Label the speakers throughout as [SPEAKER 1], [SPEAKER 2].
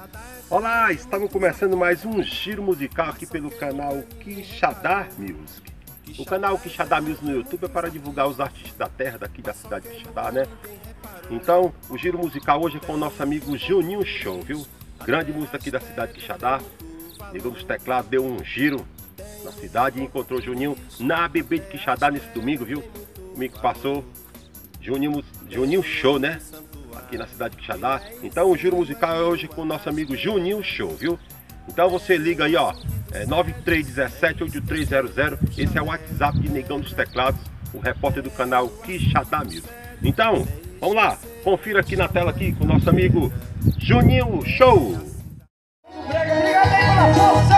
[SPEAKER 1] Olá, estamos começando mais um giro musical aqui pelo canal Quixadá Music. O canal Quixadá Music no YouTube é para divulgar os artistas da terra, daqui da cidade de Quixadá, né? Então, o giro musical hoje é com o nosso amigo Juninho Show, viu? Grande música aqui da cidade de Quixadá. Ligou nos teclados, deu um giro na cidade e encontrou o Juninho na ABB de Quixadá nesse domingo, viu? Domingo que passou, Juninho Show, né? Aqui na cidade de Quixadá. Então o giro musical é hoje com o nosso amigo Juninho Show, viu? Então você liga aí, ó, 9317-8300. Esse é o WhatsApp de Negão dos Teclados, o repórter do canal Quixadá Music. Então, vamos lá, confira aqui na tela aqui com o nosso amigo Juninho Show.
[SPEAKER 2] Obrigado aí pela força!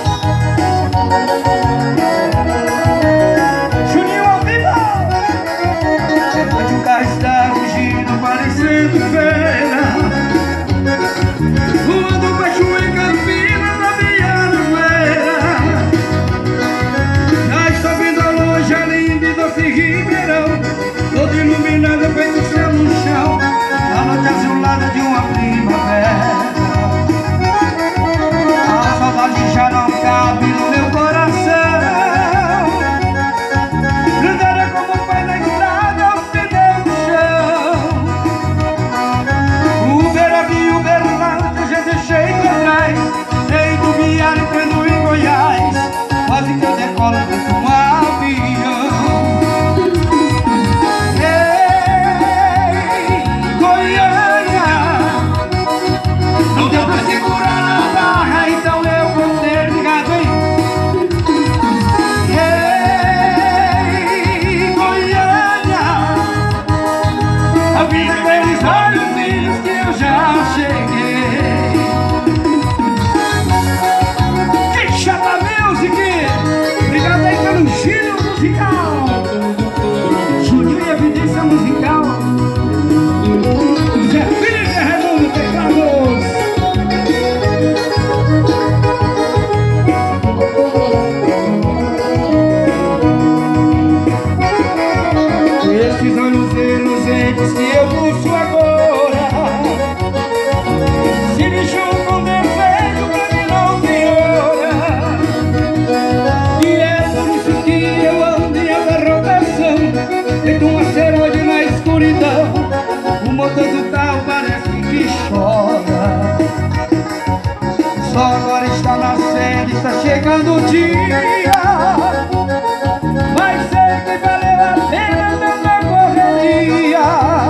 [SPEAKER 2] Juninho ao vivo! Onde o carro está fugindo, parecendo feira, voando baixo em Campinas, aviando poeira. Já estou vendo ao longe a linda e doce Ribeirão, todo iluminado feito céu no chão, a noite azulada de uma primavera. A saudade já não cabe no meu coração, grudada como o pai na estrada, aos pneus no chão. Uberaba e Uberlândia eu já deixei pra trás, dei do Biário, prendo em Goiás, quase que eu decolo feito um avião. Ei, Goiânia, não deu pra segurar na barra, então eu vou ter ligado, hein? Ei, Goiânia, avisa aqueles olhos lindos que eu já cheguei. Quixadá Music, obrigado aí pelo giro musical. Juninho e Evidência Musical. Zé Filho e Raimundo Teclados. Esses olhos reluzentes que eu busco agora se me julgam desejo pra mim não tem hora. E é por isso que eu ando em alta rotação, feito um asteroide na escuridão. O motor do carro parece que chora. Só agora está nascendo, está chegando o dia, mas sei que valeu a pena tanta correria.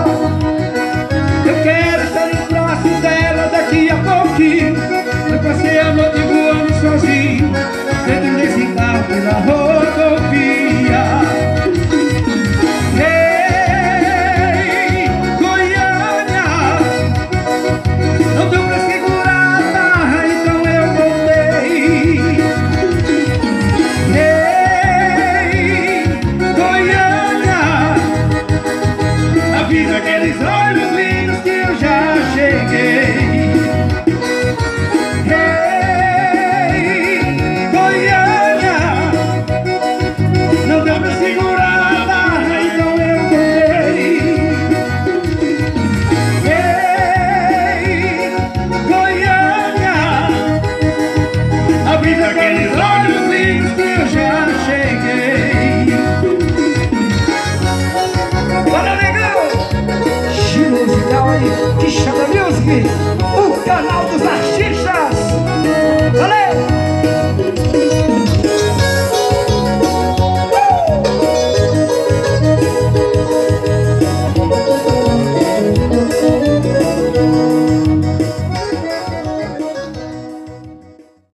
[SPEAKER 2] Eu quero estar em braços dela daqui a pouquinho. Eu passei a noite voando sozinho, dentro desse carro pela rodovia. Ei, Goiânia, não deu pra segurar a barra, então eu voltei. Ei, Goiânia, avisa aqueles olhos lindos que eu já cheguei. Ei, Goiânia, não deu pra segurar a barra, então eu voltei. Ei, Goiânia, avisa aqueles olhos lindos que eu já cheguei. Bora, negão! Giro musical aí, Quixadá Music.